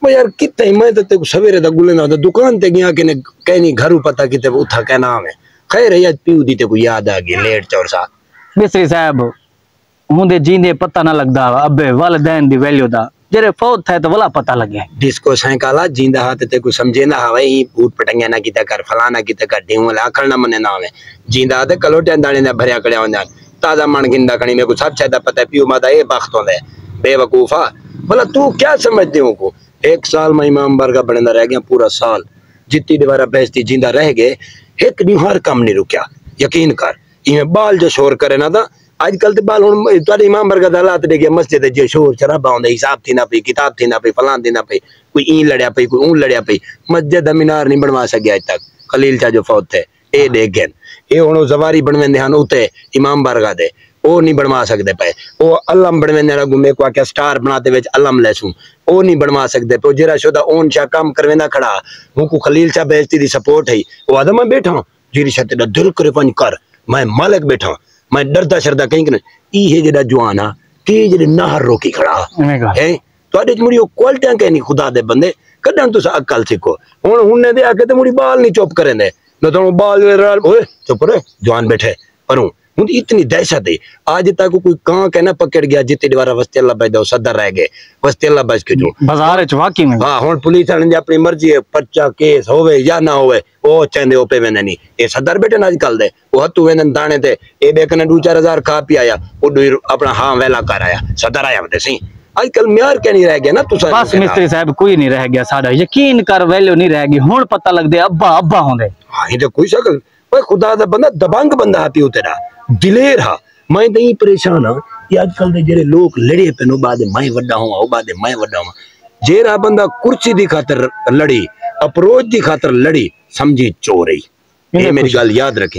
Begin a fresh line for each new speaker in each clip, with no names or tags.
मैं यार कितने मैं तो तेको सवेरे दा गुले ना दुकान ते गया कि कहनी घरू पता किते उठा क्या नाम है खैर है पीऊ दी तेको याद आ गई लेट चौर सा
मिस्त्री साहब मुंदे जींदे पता ना लगदा अबे वालिदैन दी वैल्यू दा जेरे फौत थे तो वाला पता लगे
डिस्को साइकाला जिंदा हाथ तेको समझे ना हवे ही बूट पटंगे ना किते कर फलाना किते कर ढेऊ आखण ना मने ना हवे जिंदा हाथ कलोटे दाने ना भरिया कड़या होंदा ताजा मन गिंदा कणी मेरे को सब चाहता पता है पीऊ मादा ये बख्त होंदे बेवकूफा भला तू क्या समझते हो को 1 साल में इमाम बरगा बनदा रह गया पूरा साल जितनी दोबारा बेइज्जती जिंदा रह गए एक निहार काम नहीं रुकया यकीन कर इमे बाल जो शोर करे ना था आजकल तो बाल हुन तोरे इमाम बरगा दा हालात देखे मस्जिद जो शोर शराबा होंदा हिसाब थी ना पई किताब थी ना पई फलान थी ना पई कोई ई लड़या पई कोई ऊ लड़या पई मस्जिद मीनार नहीं बनवा सकिया आज तक खलील शाह जो फौत थे ए देख गए ए हुन जवारी बनवेंदे हन उते इमाम बरगा दे ओ नहीं बनवा सकते पे ओ अलम बनवेंदे ना घूमे को क्या स्टार बनाते विच अलम लेसू ओ नहीं बनवा सकते पे जेरा शुदा ओन शा काम करवेंदा खड़ा हुको खलील शाह बेइज्जती दी सपोर्ट है ओ आदम मैं बैठा जेरी छत दा दिल करे पंज कर मैं मालिक बैठा मैं डरदा शरदा कहीं कि ई है जेड़ा जवान आ के जेड़े नाहर रोकी खड़ा है तोड़े मुड़ी ओ क्वालिटियां कहनी खुदा दे बंदे कदन तुस अकल सीखो हुन दे आके ते मुड़ी बाल नहीं चुप करेंदे न तो बाल ओए चुप रे जवान बैठे पर हूं इतनी दहशत है आज तक कोई कां कहना पकड़ गया जिते द्वारा वस्ते अल्लाह बच दो सदर रह गए वस्ते अल्लाह बच के जो
बाजार च वाकई में
हां हुन पुलिस वाले अपनी मर्जी है पर्चा केस होवे या ना होवे ओ चंदे ओपे वेंदे नहीं ए सदर बैठे ना आजकल दे ओ हत्तू वेंदे दाने ते ए बेकने 2-4 खा पी आया ओ अपना हां वेला कर आया सदर आया बते सही आजकल म्यार क्या नहीं रह गया ना तुसा
बस मिस्त्री साहब कोई नहीं रह गया साडा यकीन कर वैल्यू नहीं रह गई हुन पता लगदे अब्बा अब्बा होंदे
हां ये तो कोई शकल ओए खुदा दा बंदा दबंग बंदा हा पियो तेरा दिलेर हा मैं तो परेशान हाँ कि आजकल दे जेरे लोग लड़े पे नो बाद मैं वड्डा हूं ओ बाद मैं वड्डा हूं जेरा बंदा कुर्सी दी खातर लड़ी अप्रोच दी खातर लड़ी समझी चोर है ये मेरी गल याद रखे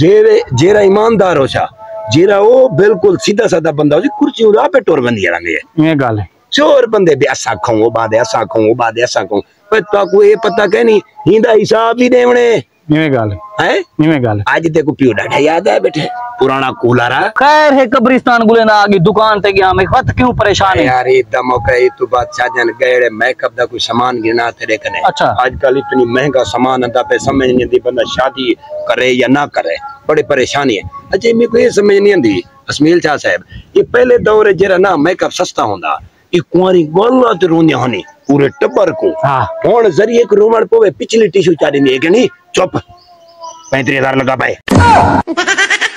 जेरा ईमानदार हो सा जेरा ओ बिल्कुल सीधा साधा बंदा हो कुर्सी उड़ा पे टोर बंदी रंगे
ये गल है
चोर बंदे भी ऐसा खाऊं ओ बाद ऐसा खाऊं ओ बाद ऐसा खाऊं पर ताको ये पता कहनी हिंदा हिसाब ही देवणे
ये गल
है ये गल आज तेको पियो डाढ़ा याद है बेटे पुराना कूलर
खैर है कब्रिस्तान गुले ना आगे दुकान ते गया मैं खत क्यों परेशान है
यार एकदम कई तू बात साजन गए मेकअप दा कोई सामान गिना तेरे कने
अच्छा
आजकल इतनी महंगा सामान आता पे समझ नहीं आती बंदा शादी करे या ना करे बड़ी परेशानी है अच्छा मेरे को ये समझ नहीं आती अस्मील शाह साहब ये पहले दौर जेरा ना मेकअप सस्ता होंदा ये कुंवारी गोला ते रोंदियां हनी पूरे टब्बर को हुन जरिए को रोमण पवे पिछली टिश्यू चारी नहीं है कि नहीं चुप 35,000 लगा पाए